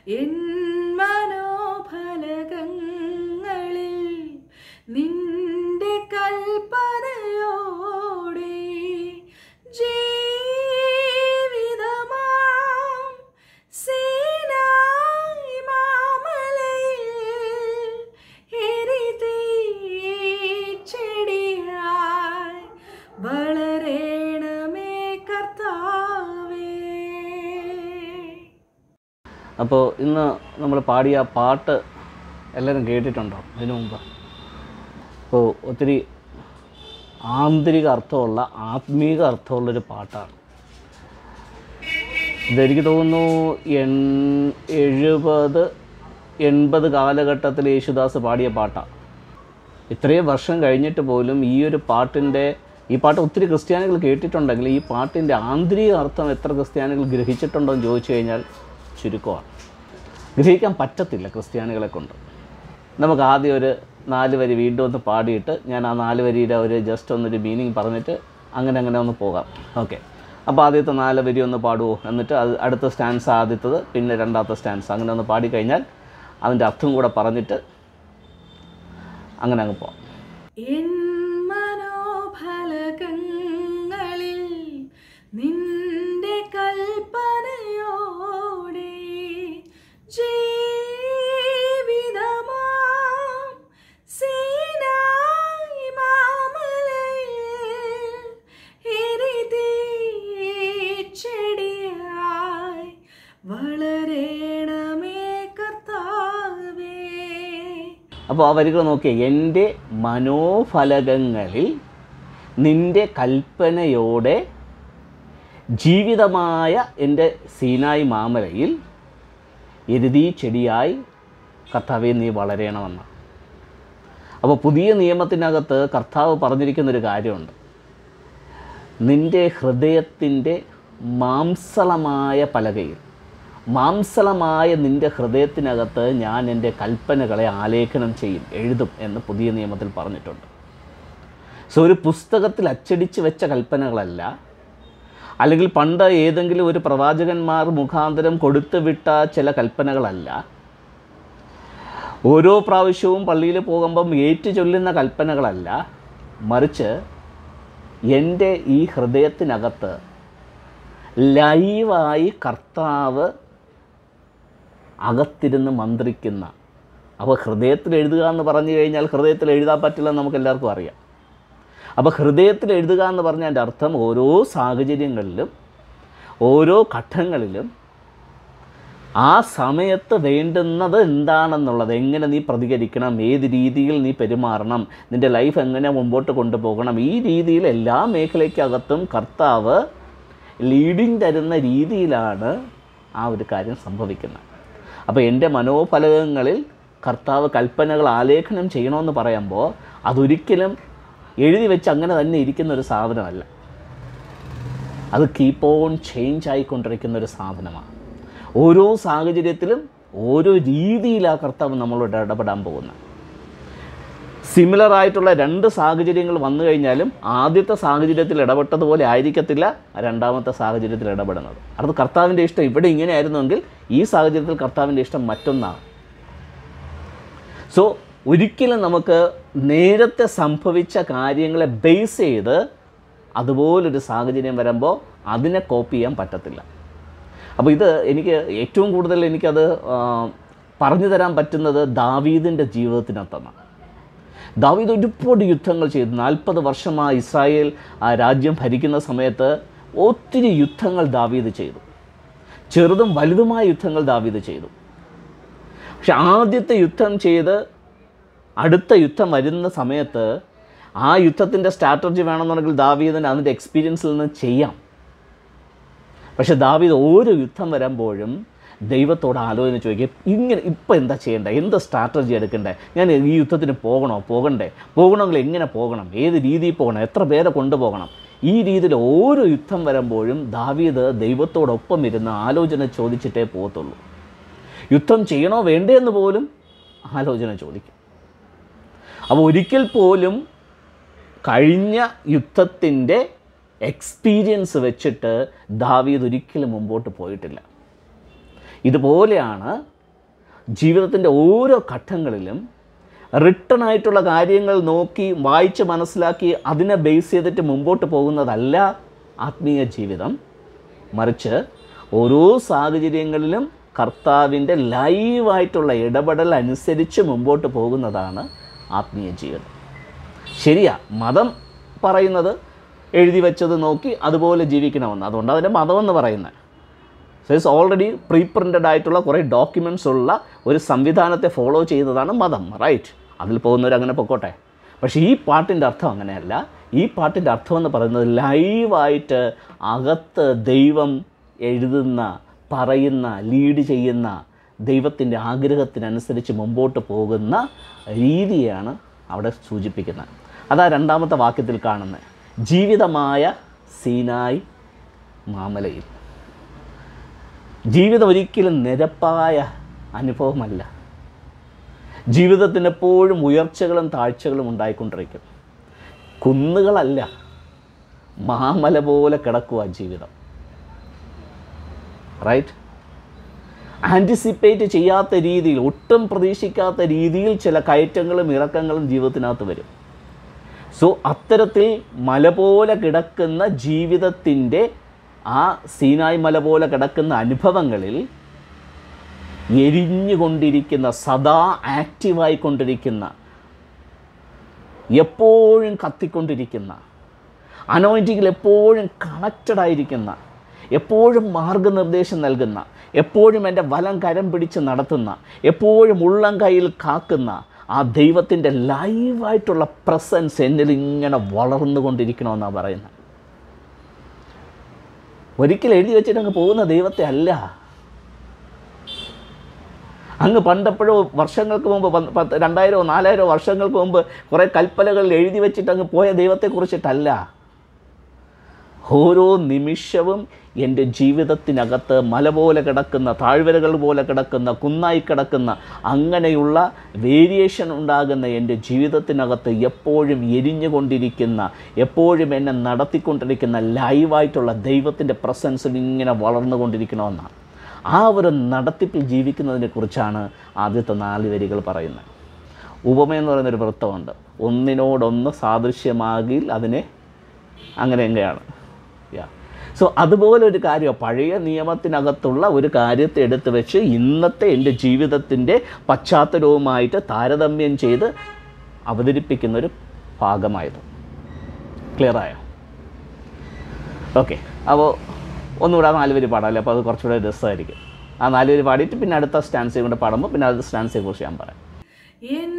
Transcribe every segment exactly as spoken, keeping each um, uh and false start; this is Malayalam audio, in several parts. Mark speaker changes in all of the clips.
Speaker 1: എൻ മനോഫലകങ്ങളിൽ നിന്റെ കൽപ്പനയോടെ ജീവിതമാം സീനായി മാമലയിൽ എരിതീച്ചെടിയായി വളരണമേ കർത്താവേ.
Speaker 2: അപ്പോൾ ഇന്ന് നമ്മൾ പാടിയ പാട്ട് എല്ലാവരും കേട്ടിട്ടുണ്ടോ ഇതിനു മുമ്പ്? അപ്പോൾ ഒത്തിരി ആന്തരിക അർത്ഥമുള്ള ആത്മീക അർത്ഥമുള്ളൊരു പാട്ടാണ്. ഇതെനിക്ക് തോന്നുന്നു എൺ എഴുപത് എൺപത് കാലഘട്ടത്തിൽ യേശുദാസ് പാടിയ പാട്ടാണ്. ഇത്രയും വർഷം കഴിഞ്ഞിട്ട് പോലും ഈ ഒരു പാട്ടിൻ്റെ ഈ പാട്ട് ഒത്തിരി ക്രിസ്ത്യാനികൾ കേട്ടിട്ടുണ്ടെങ്കിൽ ഈ പാട്ടിൻ്റെ ആന്തരിക അർത്ഥം എത്ര ക്രിസ്ത്യാനികൾ ഗ്രഹിച്ചിട്ടുണ്ടോ എന്ന് ചോദിച്ചു കഴിഞ്ഞാൽ ചുരുക്കമാണ്. ഗ്രഹിക്കാൻ പറ്റത്തില്ല ക്രിസ്ത്യാനികളെ കൊണ്ട്. നമുക്ക് ആദ്യം ഒരു നാല് വരി വീണ്ടും ഒന്ന് പാടിയിട്ട് ഞാൻ ആ നാല് വരിയുടെ ഒരു ജസ്റ്റ് ഒന്നൊരു മീനിങ് പറഞ്ഞിട്ട് അങ്ങനെ അങ്ങനെ ഒന്ന് പോകാം. ഓക്കെ, അപ്പോൾ ആദ്യത്തെ നാല് വരി ഒന്ന് പാടുമോ, എന്നിട്ട് അത് അടുത്ത സ്റ്റാൻസ് ആദ്യത്തത്, പിന്നെ രണ്ടാമത്തെ സ്റ്റാൻസ്, അങ്ങനെ ഒന്ന് പാടിക്കഴിഞ്ഞാൽ അതിൻ്റെ അർത്ഥം കൂടെ പറഞ്ഞിട്ട് അങ്ങനെ അങ്ങ് പോകാം.
Speaker 1: എൻ മനോഫലകങ്ങളിൽ നിന്റെ കൽപ്പനയോടെ ജീവിതമാം സീനായി മാമലയിൽ എരിതീച്ചെടിയായി വളരണമേ കർത്താവേ.
Speaker 2: അപ്പോൾ ആ വരികൾ നോക്കിയേ. എൻ്റെ മനോഫലകങ്ങളിൽ നിൻ്റെ കൽപ്പനയോടെ ജീവിതമായ എൻ്റെ സീനായി മാമലയിൽ എരുതി ചെടിയായി കർത്താവെ നീ വളരണമെന്ന്. അപ്പോൾ പുതിയ നിയമത്തിനകത്ത് കർത്താവ് പറഞ്ഞിരിക്കുന്നൊരു കാര്യമുണ്ട്. നിൻ്റെ ഹൃദയത്തിൻ്റെ മാംസളമായ പലകയിൽ, മാംസളമായ നിൻ്റെ ഹൃദയത്തിനകത്ത് ഞാൻ എൻ്റെ കൽപ്പനകളെ ആലേഖനം ചെയ്യും, എഴുതും എന്ന് പുതിയ നിയമത്തിൽ പറഞ്ഞിട്ടുണ്ട്. സോ ഒരു പുസ്തകത്തിൽ അച്ചടിച്ച് വെച്ച കൽപ്പനകളല്ല, അല്ലെങ്കിൽ പണ്ട് ഏതെങ്കിലും ഒരു പ്രവാചകന്മാർ മുഖാന്തരം കൊടുത്തുവിട്ട ചില കൽപ്പനകളല്ല, ഓരോ പ്രാവശ്യവും പള്ളിയിൽ പോകുമ്പം ഏറ്റു ചൊല്ലുന്ന കൽപ്പനകളല്ല, മറിച്ച് എൻ്റെ ഈ ഹൃദയത്തിനകത്ത് ലൈവായി കർത്താവ് അകത്തിരുന്ന് മന്ത്രിക്കുന്ന. അപ്പോൾ ഹൃദയത്തിൽ എഴുതുക എന്ന് പറഞ്ഞു കഴിഞ്ഞാൽ ഹൃദയത്തിൽ എഴുതാൻ പറ്റില്ലെന്ന് നമുക്ക് എല്ലാവർക്കും അറിയാം. അപ്പോൾ ഹൃദയത്തിൽ എഴുതുക എന്ന് പറഞ്ഞാൽ എൻ്റെ അർത്ഥം ഓരോ സാഹചര്യങ്ങളിലും ഓരോ ഘട്ടങ്ങളിലും ആ സമയത്ത് വേണ്ടുന്നത് എന്താണെന്നുള്ളത്, എങ്ങനെ നീ പ്രതികരിക്കണം, ഏത് രീതിയിൽ നീ പെരുമാറണം, നിൻ്റെ ലൈഫ് എങ്ങനെ മുമ്പോട്ട് കൊണ്ടുപോകണം, ഈ രീതിയിൽ എല്ലാ മേഖലയ്ക്കകത്തും കർത്താവ് ലീഡിങ് തരുന്ന രീതിയിലാണ് ആ ഒരു കാര്യം സംഭവിക്കുന്നത്. അപ്പോൾ എൻ്റെ മനോഫലകങ്ങളിൽ കർത്താവ് കൽപ്പനകൾ ആലേഖനം ചെയ്യണമെന്ന് പറയുമ്പോൾ അതൊരിക്കലും എഴുതി വെച്ച് അങ്ങനെ തന്നെ ഇരിക്കുന്ന ഒരു സാധനമല്ല. അത് കീപ്പ് ഓൺ ചേഞ്ച് ആയിക്കൊണ്ടിരിക്കുന്ന ഒരു സാധനമാണ്. ഓരോ സാഹചര്യത്തിലും ഓരോ രീതിയിലാണ് കർത്താവ് നമ്മളോട് ഇടപെടാൻ പോകുന്നത്. സിമിലർ ആയിട്ടുള്ള രണ്ട് സാഹചര്യങ്ങൾ വന്നു കഴിഞ്ഞാലും ആദ്യത്തെ സാഹചര്യത്തിൽ ഇടപെട്ടതുപോലെ ആയിരിക്കത്തില്ല രണ്ടാമത്തെ സാഹചര്യത്തിൽ ഇടപെടുന്നത്. അത് കർത്താവിൻ്റെ ഇഷ്ടം ഇവിടെ ഇങ്ങനെയായിരുന്നുവെങ്കിൽ ഈ സാഹചര്യത്തിൽ കർത്താവിൻ്റെ ഇഷ്ടം മറ്റൊന്നാണ്. സോ ഒരിക്കലും നമുക്ക് നേരത്തെ സംഭവിച്ച കാര്യങ്ങളെ ബേസ് ചെയ്ത് അതുപോലൊരു സാഹചര്യം വരുമ്പോൾ അതിനെ കോപ്പി ചെയ്യാൻ പറ്റത്തില്ല. അപ്പോൾ ഇത് എനിക്ക് ഏറ്റവും കൂടുതൽ എനിക്കത് പറഞ്ഞു തരാൻ പറ്റുന്നത് ദാവീദിൻ്റെ ജീവിതത്തിനകത്താണ്. ദാവീദ് ഒരുപാട് യുദ്ധങ്ങൾ ചെയ്തു. നാൽപ്പത് വർഷമായി ഇസ്രായേൽ രാജ്യം ഭരിക്കുന്ന സമയത്ത് ഒത്തിരി യുദ്ധങ്ങൾ ദാവീദ് ചെയ്തു. ചെറുതും വലുതുമായ യുദ്ധങ്ങൾ ദാവീദ് ചെയ്തു. പക്ഷെ ആദ്യത്തെ യുദ്ധം ചെയ്ത് അടുത്ത യുദ്ധം വരുന്ന സമയത്ത് ആ യുദ്ധത്തിൻ്റെ സ്ട്രാറ്റജി വേണമെന്നുണ്ടെങ്കിൽ ദാവീദിന് അതിൻ്റെ എക്സ്പീരിയൻസിൽ നിന്ന് ചെയ്യാം. പക്ഷെ ദാവീദ് ഓരോ യുദ്ധം വരുമ്പോഴും ദൈവത്തോട് ആലോചന ചോദിക്കും, ഇങ്ങനെ ഇപ്പോൾ എന്താ ചെയ്യേണ്ടത്, എന്ത് സ്ട്രാറ്റജി എടുക്കണ്ടേ, ഞാൻ ഈ യുദ്ധത്തിന് പോകണോ പോകണ്ടേ, പോകണമെങ്കിൽ എങ്ങനെ പോകണം, ഏത് രീതിയിൽ പോകണം, എത്ര പേരെ കൊണ്ടുപോകണം. ഈ രീതിയിൽ ഓരോ യുദ്ധം വരുമ്പോഴും ദാവീദ് ദൈവത്തോടൊപ്പം ഇരുന്ന് ആലോചന ചോദിച്ചിട്ടേ പോകത്തുള്ളൂ. യുദ്ധം ചെയ്യണോ വേണ്ടേ എന്ന് പോലും ആലോചന ചോദിക്കും. അപ്പോൾ ഒരിക്കൽ പോലും കഴിഞ്ഞ യുദ്ധത്തിൻ്റെ എക്സ്പീരിയൻസ് വെച്ചിട്ട് ദാവീദ് ഒരിക്കലും മുമ്പോട്ട് പോയിട്ടില്ല. ഇതുപോലെയാണ് ജീവിതത്തിൻ്റെ ഓരോ ഘട്ടങ്ങളിലും റിട്ടൺ ആയിട്ടുള്ള കാര്യങ്ങൾ നോക്കി വായിച്ച് മനസ്സിലാക്കി അതിനെ ബേസ് ചെയ്തിട്ട് മുമ്പോട്ട് പോകുന്നതല്ല ആത്മീയ ജീവിതം. മറിച്ച് ഓരോ സാഹചര്യങ്ങളിലും കർത്താവിൻ്റെ ലൈവായിട്ടുള്ള ഇടപെടൽ അനുസരിച്ച് മുമ്പോട്ട് പോകുന്നതാണ് ആത്മീയ ജീവിതം. ശരിയാ, മതം പറയുന്നത് എഴുതി വെച്ചത് നോക്കി അതുപോലെ ജീവിക്കണമെന്ന്. അതുകൊണ്ട് അതിൻ്റെ മതമെന്ന് പറയുന്നത് so it's already pre printed ആയിട്ടുള്ള കുറേ ഡോക്യുമെൻറ്റ്സ് ഉള്ള ഒരു സംവിധാനത്തെ ഫോളോ ചെയ്യുന്നതാണ് മതം, റൈറ്റ്? അതിൽ പോകുന്നവരങ്ങനെ പൊക്കോട്ടെ. പക്ഷേ ഈ പാട്ടിൻ്റെ അർത്ഥം അങ്ങനെയല്ല. ഈ പാട്ടിൻ്റെ അർത്ഥം എന്ന് പറയുന്നത് ലൈവായിട്ട് അകത്ത് ദൈവം എഴുതുന്ന, പറയുന്ന, ലീഡ് ചെയ്യുന്ന ദൈവത്തിൻ്റെ ആഗ്രഹത്തിനനുസരിച്ച് മുമ്പോട്ട് പോകുന്ന രീതിയാണ് അവിടെ സൂചിപ്പിക്കുന്നത്. അതാ രണ്ടാമത്തെ വാക്യത്തിൽ കാണുന്നത്. ജീവിതമായ സീനായി മാമലയിൽ. ജീവിതം ഒരിക്കലും നിരപ്പായ അനുഭവമല്ല. ജീവിതത്തിന് എപ്പോഴും ഉയർച്ചകളും താഴ്ചകളും ഉണ്ടായിക്കൊണ്ടിരിക്കും. കുന്നുകളല്ല, മാമല പോലെ കിടക്കുക ജീവിതം, റൈറ്റ്? ആൻറ്റിസിപ്പേറ്റ് ചെയ്യാത്ത രീതിയിൽ, ഒട്ടും പ്രതീക്ഷിക്കാത്ത രീതിയിൽ ചില കയറ്റങ്ങളും ഇറക്കങ്ങളും ജീവിതത്തിനകത്ത് വരും. സോ അത്തരത്തിൽ മല പോലെ കിടക്കുന്ന ജീവിതത്തിൻ്റെ ആ സീനായ് മല പോലെ കിടക്കുന്ന അനുഭവങ്ങളിൽ എരിഞ്ഞുകൊണ്ടിരിക്കുന്ന, സദാ ആക്റ്റീവായിക്കൊണ്ടിരിക്കുന്ന, എപ്പോഴും കത്തിക്കൊണ്ടിരിക്കുന്ന, അനോയിൻറ്റിങ്ങിൽ എപ്പോഴും കണക്റ്റഡ് ആയിരിക്കുന്ന, എപ്പോഴും മാർഗനിർദ്ദേശം നൽകുന്ന, എപ്പോഴും എൻ്റെ വലം കരം പിടിച്ച് നടത്തുന്ന, എപ്പോഴും ഉള്ളം കയ്യിൽ കാക്കുന്ന ആ ദൈവത്തിൻ്റെ ലൈവായിട്ടുള്ള പ്രസൻസ് എന്നിൽ ഇങ്ങനെ വളർന്നുകൊണ്ടിരിക്കണമെന്നാണ് പറയുന്നത്. ഒരിക്കലും എഴുതി വെച്ചിട്ട് അങ്ങ് പോകുന്ന ദൈവത്തെ അല്ല. അങ്ങ് പണ്ടെപ്പോഴോ വർഷങ്ങൾക്ക് മുമ്പ്, പത്ത് രണ്ടായിരമോ നാലായിരമോ വർഷങ്ങൾക്ക് മുമ്പ് കുറേ കൽപ്പനകളിൽ എഴുതി വെച്ചിട്ട് അങ്ങ് പോയ ദൈവത്തെക്കുറിച്ചിട്ടല്ല. ഓരോ നിമിഷവും എൻ്റെ ജീവിതത്തിനകത്ത് മല പോലെ കിടക്കുന്ന, താഴ്വരകൾ പോലെ കിടക്കുന്ന, കുന്നായി കിടക്കുന്ന, അങ്ങനെയുള്ള വേരിയേഷൻ ഉണ്ടാകുന്ന എൻ്റെ ജീവിതത്തിനകത്ത് എപ്പോഴും എരിഞ്ഞുകൊണ്ടിരിക്കുന്ന, എപ്പോഴും എന്നെ നടത്തിക്കൊണ്ടിരിക്കുന്ന ലൈവായിട്ടുള്ള ദൈവത്തിൻ്റെ പ്രസൻസിൽ ഇങ്ങനെ വളർന്നുകൊണ്ടിരിക്കണമെന്നാണ്. ആ ഒരു നടത്തിപ്പിൽ ജീവിക്കുന്നതിനെക്കുറിച്ചാണ് ആദ്യത്തെ നാല് വരികൾ പറയുന്നത്. ഉപമയെന്ന് പറയുന്നൊരു വൃത്തമുണ്ട്. ഒന്നിനോടൊന്ന് സാദൃശ്യമാകിൽ അതിനെ അങ്ങനെ എങ്ങനെയാണ് യാ സോ അതുപോലൊരു കാര്യം, പഴയ നിയമത്തിനകത്തുള്ള ഒരു കാര്യത്തെ എടുത്ത് വെച്ച് ഇന്നത്തെ എൻ്റെ ജീവിതത്തിൻ്റെ പശ്ചാത്തലവുമായിട്ട് താരതമ്യം ചെയ്ത് അവതരിപ്പിക്കുന്നൊരു ഭാഗമായത്. ക്ലിയറായോ? ഓക്കെ, അപ്പോൾ ഒന്നുകൂടെ ആ നാല് വരി പാടാമല്ലേ? അപ്പോൾ അത് കുറച്ചുകൂടെ രസമായിരിക്കും. ആ നാല് വരി പാടിയിട്ട് പിന്നെ അടുത്ത സ്റ്റാൻസയും കൂടെ പാടുമ്പോൾ പിന്നെ അടുത്ത സ്റ്റാൻസയെ കുറിച്ച് ഞാൻ പറയാം.
Speaker 1: എൻ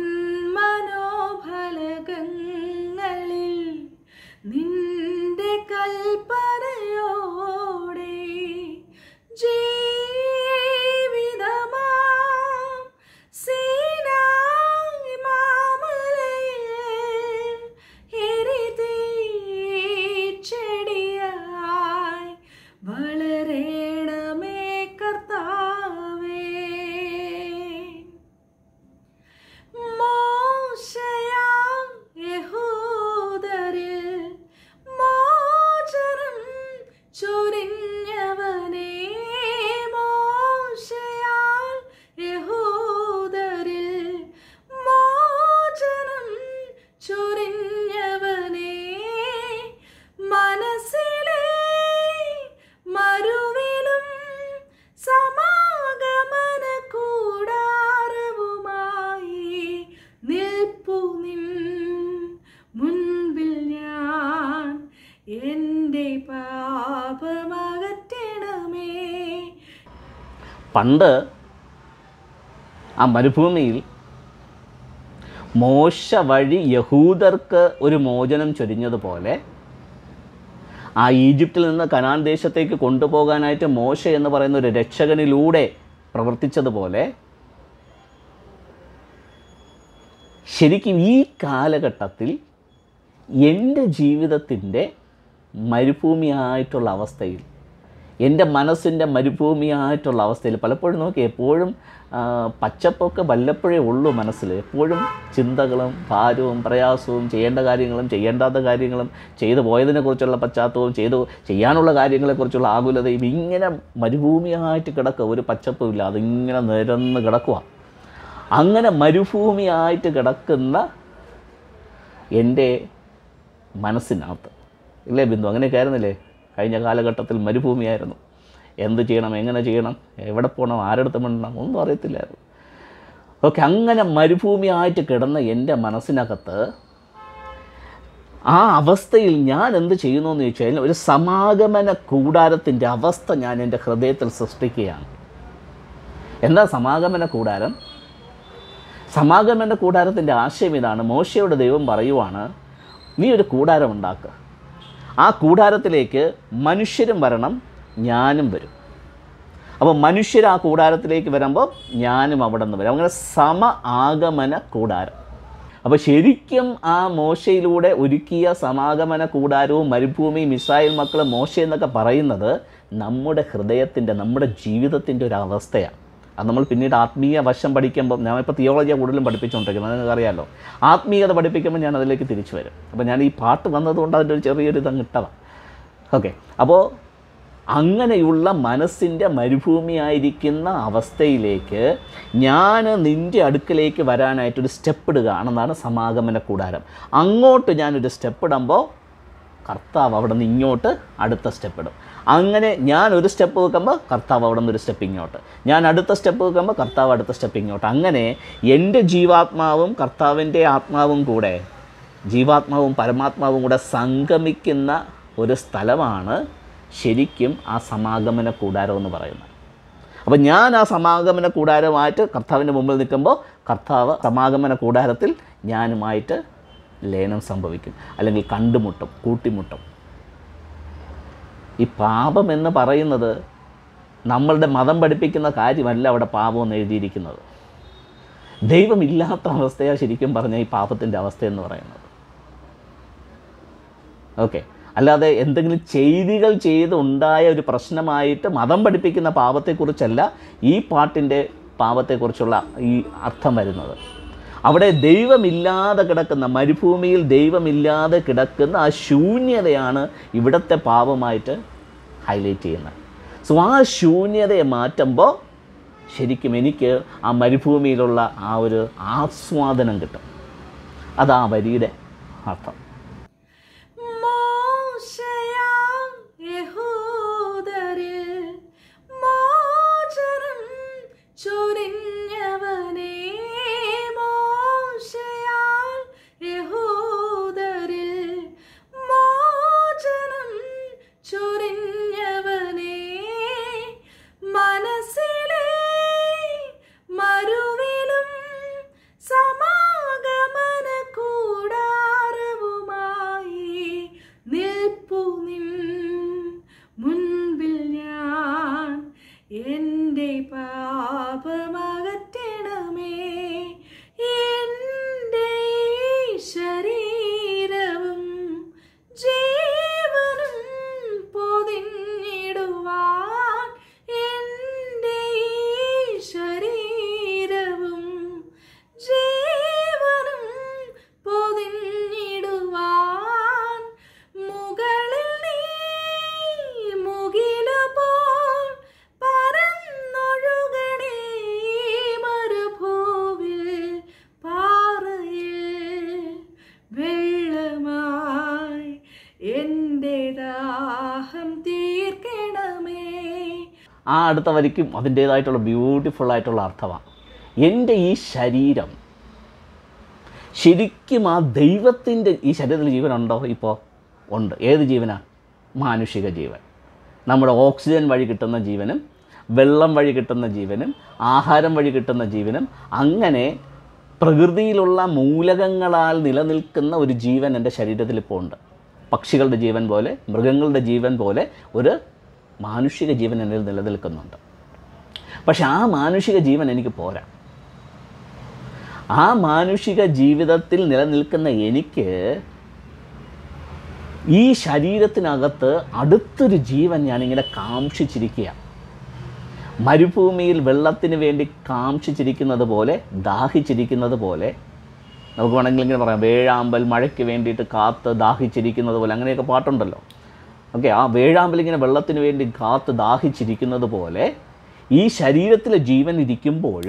Speaker 1: മനോഫലകങ്ങളിൽ നിന്റെ കൽപ്പനയോടെ ജീവിതമാം സീനായ് മാമലയിൽ എരിതീച്ചെടിയായി വളരേണമേ കർത്താവേ. മോശയാം യഹൂദരിൽ മോചനം ചൊരിഞ്ഞവനേ, മോശയാൽ യഹൂദരിൽ മോചനം ചൊരിഞ്ഞവനേ, മനസ്സിലെ മരുവിലും സമാഗമന കൂടാരവുമായി നിൽപ്പു നിൻ മുൻപിൽ ഞാൻ, എൻ്റെ പാപമകറ്റണമേ.
Speaker 2: പണ്ട് ആ മരുഭൂമിയിൽ മോശ വഴി യഹൂദർക്ക് ഒരു മോചനം ചൊരിഞ്ഞതുപോലെ, ആ ഈജിപ്തിൽ നിന്ന് കനാൻ ദേശത്തേക്ക് കൊണ്ടുപോകാനായിട്ട് മോശ എന്ന് പറയുന്ന ഒരു രക്ഷകനിലൂടെ പ്രവർത്തിച്ചതുപോലെ, ശരിക്കും ഈ കാലഘട്ടത്തിൽ എൻ്റെ ജീവിതത്തിൻ്റെ മരുഭൂമിയായിട്ടുള്ള അവസ്ഥയിൽ, എൻ്റെ മനസ്സിൻ്റെ മരുഭൂമിയായിട്ടുള്ള അവസ്ഥയിൽ പലപ്പോഴും നോക്കി, എപ്പോഴും പച്ചപ്പൊക്കെ വല്ലപ്പോഴേ ഉള്ളൂ മനസ്സിൽ. എപ്പോഴും ചിന്തകളും ഭാരവും പ്രയാസവും, ചെയ്യേണ്ട കാര്യങ്ങളും ചെയ്യേണ്ടാത്ത കാര്യങ്ങളും, ചെയ്തു പോയതിനെക്കുറിച്ചുള്ള പശ്ചാത്തലവും, ചെയ്തു ചെയ്യാനുള്ള കാര്യങ്ങളെക്കുറിച്ചുള്ള ആകുലതയും, ഇങ്ങനെ മരുഭൂമിയായിട്ട് കിടക്കുക. ഒരു പച്ചപ്പുമില്ല, അതിങ്ങനെ നിരന്ന് കിടക്കുക. അങ്ങനെ മരുഭൂമിയായിട്ട് കിടക്കുന്ന എൻ്റെ മനസ്സിനകത്ത്, ഇല്ലേ ബിന്ദു? അങ്ങനെയൊക്കെ ആയിരുന്നില്ലേ? കഴിഞ്ഞ കാലഘട്ടത്തിൽ മരുഭൂമിയായിരുന്നു. എന്ത് ചെയ്യണം, എങ്ങനെ ചെയ്യണം, എവിടെ പോകണം, ആരെടുത്ത് മിണ്ടണം, ഒന്നും അറിയത്തില്ലായിരുന്നു. ഓക്കെ, അങ്ങനെ മരുഭൂമിയായിട്ട് കിടന്ന എൻ്റെ മനസ്സിനകത്ത് ആ അവസ്ഥയിൽ ഞാൻ എന്ത് ചെയ്യുന്നു എന്ന് ചോദിച്ചു കഴിഞ്ഞാൽ ഒരു സമാഗമന കൂടാരത്തിൻ്റെ അവസ്ഥ ഞാൻ എൻ്റെ ഹൃദയത്തിൽ സൃഷ്ടിക്കുകയാണ്. എന്താ സമാഗമന കൂടാരം? സമാഗമന കൂടാരത്തിൻ്റെ ആശയം ഇതാണ്. മോശയോട് ദൈവം പറയുവാണ്, നീ ഒരു കൂടാരം ഉണ്ടാക്കുക, ആ കൂടാരത്തിലേക്ക് മനുഷ്യരും വരണം, ഞാനും വരും. അപ്പോൾ മനുഷ്യർ ആ കൂടാരത്തിലേക്ക് വരുമ്പോൾ ഞാനും അവിടെ നിന്ന് വരും. അങ്ങനെ സമ ആഗമന കൂടാരം. അപ്പോൾ ശരിക്കും ആ മോശയിലൂടെ ഒരുക്കിയ സമാഗമന കൂടാരവും മരുഭൂമിയും ഇസ്രായേൽ മക്കളും മോശ എന്നൊക്കെ പറയുന്നത് നമ്മുടെ ഹൃദയത്തിൻ്റെ, നമ്മുടെ ജീവിതത്തിൻ്റെ ഒരു അവസ്ഥയാണ്. അത് നമ്മൾ പിന്നീട് ആത്മീയ വശം പഠിക്കുമ്പോൾ, ഞാൻ ഇപ്പോൾ തിയോളജിയാണ് കൂടുതലും പഠിപ്പിച്ചുകൊണ്ടിരിക്കുന്നത്, നിങ്ങൾക്കറിയാമല്ലോ. ആത്മീയത പഠിപ്പിക്കുമ്പോൾ ഞാൻ അതിലേക്ക് തിരിച്ചു വരും. അപ്പോൾ ഞാൻ ഈ പാട്ട് വന്നതുകൊണ്ട് അതിൻ്റെ ഒരു ചെറിയൊരു ഇതങ്ങ് ഇട്ടതാണ്. ഓക്കെ, അപ്പോൾ അങ്ങനെയുള്ള മനസ്സിൻ്റെ മരുഭൂമിയായിരിക്കുന്ന അവസ്ഥയിലേക്ക് ഞാൻ നിൻ്റെ അടുക്കലേക്ക് വരാനായിട്ടൊരു സ്റ്റെപ്പ് ഇടുകയാണെന്നാണ് സമാഗമന കൂടാരം. അങ്ങോട്ട് ഞാനൊരു സ്റ്റെപ്പ് ഇടുമ്പോൾ കർത്താവ് അവിടെ നിന്ന് ഇങ്ങോട്ട് അടുത്ത സ്റ്റെപ്പ് ഇടും. അങ്ങനെ ഞാൻ ഒരു സ്റ്റെപ്പ് വെക്കുമ്പോൾ കർത്താവ് അവിടെ നിന്ന് ഒരു സ്റ്റെപ്പ് ഇങ്ങോട്ട്, ഞാൻ അടുത്ത സ്റ്റെപ്പ് വെക്കുമ്പോൾ കർത്താവ് അടുത്ത സ്റ്റെപ്പ് ഇങ്ങോട്ട്. അങ്ങനെ എൻ്റെ ജീവാത്മാവും കർത്താവിൻ്റെ ആത്മാവും കൂടെ, ജീവാത്മാവും പരമാത്മാവും കൂടെ സംഗമിക്കുന്ന ഒരു സ്ഥലമാണ് ശരിക്കും ആ സമാഗമന കൂടാരം എന്ന് പറയുന്നത്. അപ്പോൾ ഞാൻ ആ സമാഗമന കൂടാരമായിട്ട് കർത്താവിൻ്റെ മുമ്പിൽ നിൽക്കുമ്പോൾ കർത്താവ് സമാഗമന കൂടാരത്തിൽ ഞാനുമായിട്ട് ലയനം സംഭവിക്കും, അല്ലെങ്കിൽ കണ്ടുമുട്ടും, കൂട്ടിമുട്ടും. ഈ പാപം എന്ന് പറയുന്നത് നമ്മളുടെ മതം പഠിപ്പിക്കുന്ന കാര്യമല്ല അവിടെ പാപം എന്ന് എഴുതിയിരിക്കുന്നത്. ദൈവമില്ലാത്ത അവസ്ഥയാണ് ശരിക്കും പറഞ്ഞാൽ ഈ പാപത്തിൻ്റെ അവസ്ഥയെന്ന് പറയുന്നത്. ഓക്കെ, അല്ലാതെ എന്തെങ്കിലും ചെയ്തികൾ ചെയ്ത് ഉണ്ടായ ഒരു പ്രശ്നമായിട്ട് മതം പഠിപ്പിക്കുന്ന പാപത്തെക്കുറിച്ചല്ല ഈ പാട്ടിൻ്റെ പാപത്തെക്കുറിച്ചുള്ള ഈ അർത്ഥം വരുന്നത്. അവിടെ ദൈവമില്ലാതെ കിടക്കുന്ന, മരുഭൂമിയിൽ ദൈവമില്ലാതെ കിടക്കുന്ന ആ ശൂന്യതയാണ് ഇവിടുത്തെ പാപമായിട്ട് ഹൈലൈറ്റ് ചെയ്യുന്നത്. സോ ആ ശൂന്യതയെ മാറ്റുമ്പോൾ ശരിക്കും എനിക്ക് ആ മരുഭൂമിയിലുള്ള ആ ഒരു ആസ്വാദനം കിട്ടും. അതാ വരിയുടെ അർത്ഥം. ആ അടുത്ത വരിക്കും അതിൻ്റേതായിട്ടുള്ള ബ്യൂട്ടിഫുള്ളായിട്ടുള്ള അർത്ഥമാണ്. എൻ്റെ ഈ ശരീരം ശരിക്കും ആ ദൈവത്തിൻ്റെ, ഈ ശരീരത്തിൽ ജീവനുണ്ടോ? ഇപ്പോൾ ഉണ്ട്. ഏത് ജീവനാണ്? മാനുഷിക ജീവൻ. നമ്മുടെ ഓക്സിജൻ വഴി കിട്ടുന്ന ജീവനും വെള്ളം വഴി കിട്ടുന്ന ജീവനും ആഹാരം വഴി കിട്ടുന്ന ജീവനും, അങ്ങനെ പ്രകൃതിയിലുള്ള മൂലകങ്ങളാൽ നിലനിൽക്കുന്ന ഒരു ജീവൻ എൻ്റെ ശരീരത്തിൽ ഇപ്പോൾ ഉണ്ട്. പക്ഷികളുടെ ജീവൻ പോലെ, മൃഗങ്ങളുടെ ജീവൻ പോലെ ഒരു മാനുഷിക ജീവൻ എന്നിൽ നിലനിൽക്കുന്നുണ്ട്. പക്ഷെ ആ മാനുഷിക ജീവൻ എനിക്ക് പോരാ. ആ മാനുഷിക ജീവിതത്തിൽ നിലനിൽക്കുന്ന എനിക്ക് ഈ ശരീരത്തിനകത്ത് അടുത്തൊരു ജീവൻ ഞാനിങ്ങനെ കാംക്ഷിച്ചിരിക്കുക. മരുഭൂമിയിൽ വെള്ളത്തിന് വേണ്ടി കാംക്ഷിച്ചിരിക്കുന്നത് പോലെ, ദാഹിച്ചിരിക്കുന്നത് പോലെ, നമുക്ക് വേണമെങ്കിൽ ഇങ്ങനെ പറയാം, വേഴാമ്പൽ മഴയ്ക്ക് വേണ്ടിയിട്ട് കാത്ത് ദാഹിച്ചിരിക്കുന്നത് പോലെ, അങ്ങനെയൊക്കെ പാട്ടുണ്ടല്ലോ. ഓക്കെ, ആ വേഴാമ്പൽ ഇങ്ങനെ വെള്ളത്തിന് വേണ്ടി കാത്ത് ദാഹിച്ചിരിക്കുന്നത് പോലെ ഈ ശരീരത്തിലെ ജീവൻ ഇരിക്കുമ്പോഴും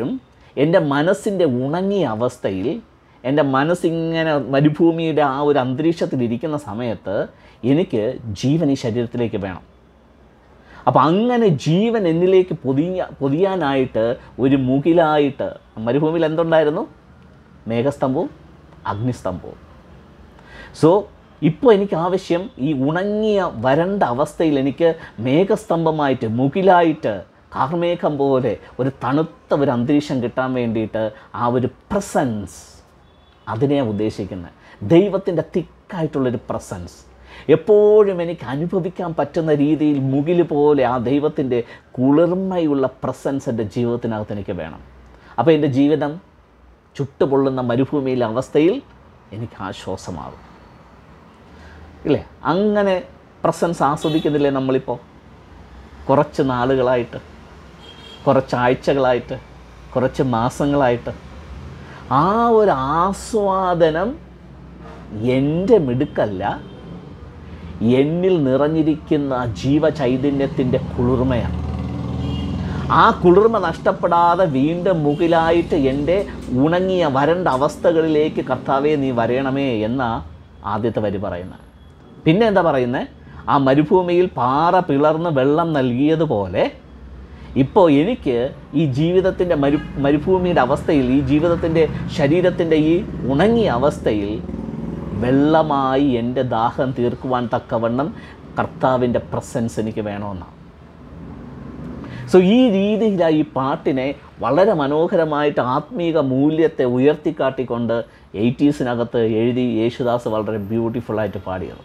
Speaker 2: എൻ്റെ മനസ്സിൻ്റെ ഉണങ്ങിയ അവസ്ഥയിൽ, എൻ്റെ മനസ്സിങ്ങനെ മരുഭൂമിയുടെ ആ ഒരു അന്തരീക്ഷത്തിലിരിക്കുന്ന സമയത്ത് എനിക്ക് ജീവൻ ഈ ശരീരത്തിലേക്ക് വേണം. അപ്പോൾ അങ്ങനെ ജീവൻ എന്നിലേക്ക് പൊതിയ പൊതിയാനായിട്ട് ഒരു മുകിലായിട്ട് മരുഭൂമിയിൽ എന്തുണ്ടായിരുന്നു? മേഘസ്തംഭവും അഗ്നിസ്തംഭവും. സോ ഇപ്പോൾ എനിക്ക് ആവശ്യം ഈ ഉണങ്ങിയ വരണ്ട അവസ്ഥയിൽ എനിക്ക് മേഘസ്തംഭമായിട്ട്, മുകിലായിട്ട്, കാർമേഘം പോലെ ഒരു തണുത്ത ഒരു അന്തരീക്ഷം കിട്ടാൻ വേണ്ടിയിട്ട് ആ ഒരു പ്രസൻസ്, അതിനെയാണ് ഉദ്ദേശിക്കുന്നത്. ദൈവത്തിൻ്റെ തിക്കായിട്ടുള്ളൊരു പ്രസൻസ് എപ്പോഴും എനിക്ക് അനുഭവിക്കാൻ പറ്റുന്ന രീതിയിൽ മുകിൽ പോലെ ആ ദൈവത്തിൻ്റെ കുളിർമയുള്ള പ്രസൻസ് എൻ്റെ ജീവിതത്തിനകത്ത് എനിക്ക് വേണം. അപ്പോൾ എൻ്റെ ജീവിതം ചുട്ടുപൊള്ളുന്ന മരുഭൂമിയിലെ അവസ്ഥയിൽ എനിക്ക് ആശ്വാസമാകും, ഇല്ലേ? അങ്ങനെ പ്രസൻസ് ആസ്വദിക്കുന്നില്ലേ നമ്മളിപ്പോൾ? കുറച്ച് നാളുകളായിട്ട്, കുറച്ച് ആഴ്ചകളായിട്ട്, കുറച്ച് മാസങ്ങളായിട്ട് ആ ഒരു ആസ്വാദനം എൻ്റെ മിടുക്കല്ല, എന്നിൽ നിറഞ്ഞിരിക്കുന്ന ജീവചൈതന്യത്തിൻ്റെ കുളിർമയാണ്. ആ കുളിർമ നഷ്ടപ്പെടാതെ വീണ്ടും മുകിലായിട്ട് എൻ്റെ ഉണങ്ങിയ വരണ്ട അവസ്ഥകളിലേക്ക് കർത്താവേ നീ വരയണമേ എന്ന ആദ്യത്തെ വരി പറയുന്നത്. പിന്നെ എന്താ പറയുന്നത്? ആ മരുഭൂമിയിൽ പാറ പിളർന്ന് വെള്ളം നൽകിയതുപോലെ ഇപ്പോൾ എനിക്ക് ഈ ജീവിതത്തിൻ്റെ മരു മരുഭൂമിയുടെ അവസ്ഥയിൽ, ഈ ജീവിതത്തിൻ്റെ ശരീരത്തിൻ്റെ ഈ ഉണങ്ങിയ അവസ്ഥയിൽ വെള്ളമായി എൻ്റെ ദാഹം തീർക്കുവാൻ തക്കവണ്ണം കർത്താവിൻ്റെ പ്രസൻസ് എനിക്ക് വേണമെന്നാണ്. സോ ഈ രീതിയിലാണ് ഈ പാട്ടിനെ വളരെ മനോഹരമായിട്ട് ആത്മീക മൂല്യത്തെ ഉയർത്തിക്കാട്ടിക്കൊണ്ട് എയ്റ്റീസിനകത്ത് എഴുതി യേശുദാസ് വളരെ ബ്യൂട്ടിഫുള്ളായിട്ട് പാടിയത്.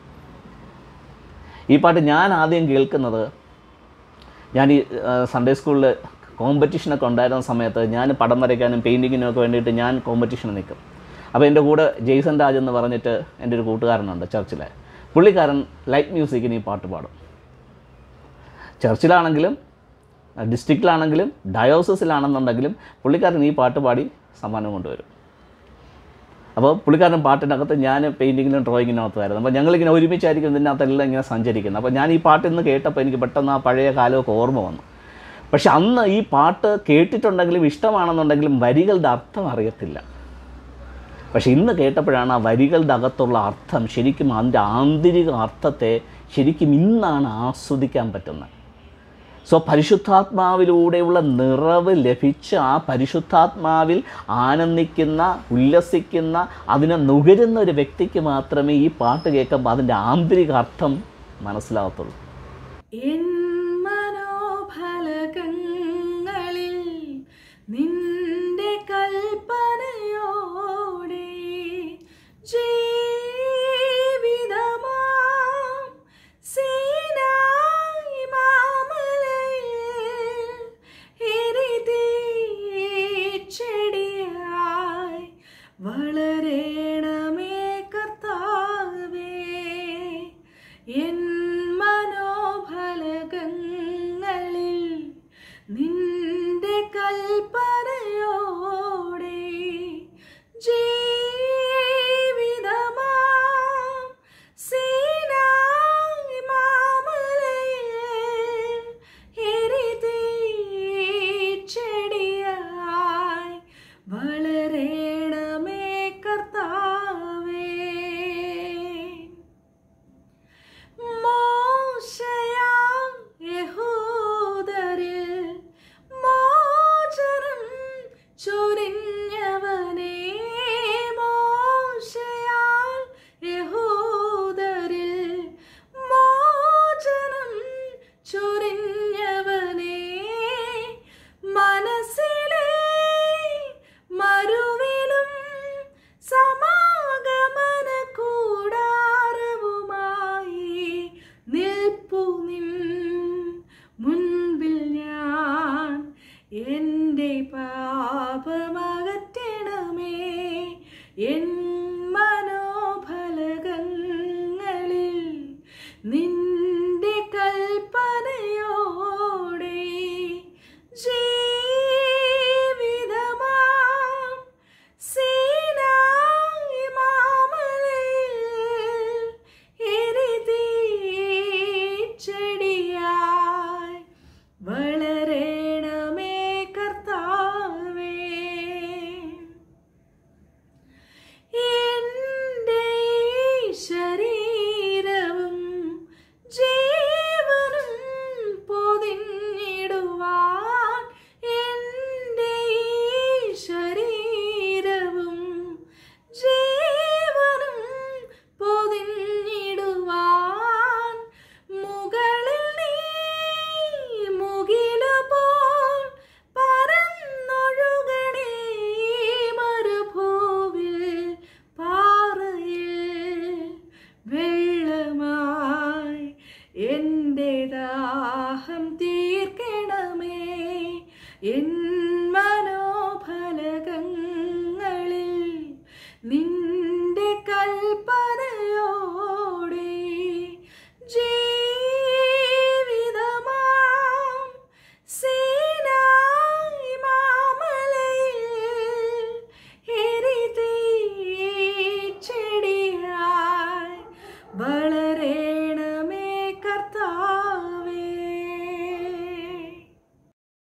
Speaker 2: ഈ പാട്ട് ഞാൻ ആദ്യം കേൾക്കുന്നത്, ഞാൻ ഈ സൺഡേ സ്കൂളിൽ കോമ്പറ്റീഷനൊക്കെ ഉണ്ടായിരുന്ന സമയത്ത് ഞാൻ പടം വരയ്ക്കാനും പെയിൻറ്റിങ്ങിനും ഒക്കെ വേണ്ടിയിട്ട് ഞാൻ കോമ്പറ്റീഷന് നിൽക്കും. അപ്പോൾ എൻ്റെ കൂടെ ജെയ്സൺ രാജ് എന്ന് പറഞ്ഞിട്ട് എൻ്റെ ഒരു കൂട്ടുകാരനുണ്ട് ചർച്ചിലെ. പുള്ളിക്കാരൻ ലൈറ്റ് മ്യൂസിക്കിന് ഈ പാട്ട് പാടും. ചർച്ചിലാണെങ്കിലും ഡിസ്ട്രിക്റ്റിലാണെങ്കിലും ഡയോസസിലാണെന്നുണ്ടെങ്കിലും പുള്ളിക്കാരൻ ഈ പാട്ട് പാടി സമ്മാനം കൊണ്ടുവരും. അപ്പോൾ പുള്ളിക്കാരൻ പാട്ടിനകത്ത് ഞാൻ പെയിൻറ്റിങ്ങിനും ഡ്രോയിങ്ങിനകത്തായിരുന്നു. അപ്പോൾ ഞങ്ങളിങ്ങനെ ഒരുമിച്ചായിരിക്കും ഇതിനകത്തെല്ലാം ഇങ്ങനെ സഞ്ചരിക്കുന്നത്. അപ്പോൾ ഞാൻ ഈ പാട്ട് ഇന്ന് കേട്ടപ്പോൾ എനിക്ക് പെട്ടെന്ന് ആ പഴയ കാലമൊക്കെ ഓർമ്മ വന്നു. പക്ഷെ അന്ന് ഈ പാട്ട് കേട്ടിട്ടുണ്ടെങ്കിലും ഇഷ്ടമാണെന്നുണ്ടെങ്കിലും വരികളുടെ അർത്ഥം അറിയത്തില്ല. പക്ഷെ ഇന്ന് കേട്ടപ്പോഴാണ് ആ വരികളുടെ അകത്തുള്ള അർത്ഥം, ശരിക്കും അതിൻ്റെ ആന്തരിക അർത്ഥത്തെ ശരിക്കും ഇന്നാണ് ആസ്വദിക്കാൻ പറ്റുന്നത്. സോ പരിശുദ്ധാത്മാവിലൂടെയുള്ള നിറവ് ലഭിച്ച് ആ പരിശുദ്ധാത്മാവിൽ ആനന്ദിക്കുന്ന, ഉല്ലസിക്കുന്ന, അതിനെ നുകരുന്ന ഒരു വ്യക്തിക്ക് മാത്രമേ ഈ പാട്ട് കേൾക്കുമ്പോൾ അതിൻ്റെ ആന്തരിക അർത്ഥം മനസ്സിലാകത്തുള്ളൂ.
Speaker 1: എൻ മനോഫലകങ്ങളിൽ നിന്റെ കൽപ്പനയോടെ ജീവിതമാം സീനായി മാമലയിൽ എരിതീച്ചെടിയായി വളരേണമേ കർത്താവേ. എൻ മനോഫലകങ്ങളിൽ നിന്റെ കൽപ്പനയോടെ ജീവിതമാം സീനായി മാമലയിൽ എരിതീച്ചെടിയായി വളരേണമേ കർത്താവേ. മോശയാം യഹൂദരിൽ മോചനം ചൊരിഞ്ഞവനേ, മോശയാൽ യഹൂദരിൽ മോചനം ചൊരിഞ്ഞവനേ, മനസ്സിലെ മരുവിലും സമാഗമന കൂടാരവുമായി നിൽപ്പു നിൻ മുൻപിൽ ഞാൻ. എൻ്റെ പാപമകറ്റണമേ, എൻ മനോഫലകങ്ങളിൽ നിന്റെ കൽപ്പനയോടെ ജീവിതമാം സീനായി മാമലയിൽ എരിതീച്ചെടിയായി വളരേണമേ കർത്താവേ. വചനങ്ങൾ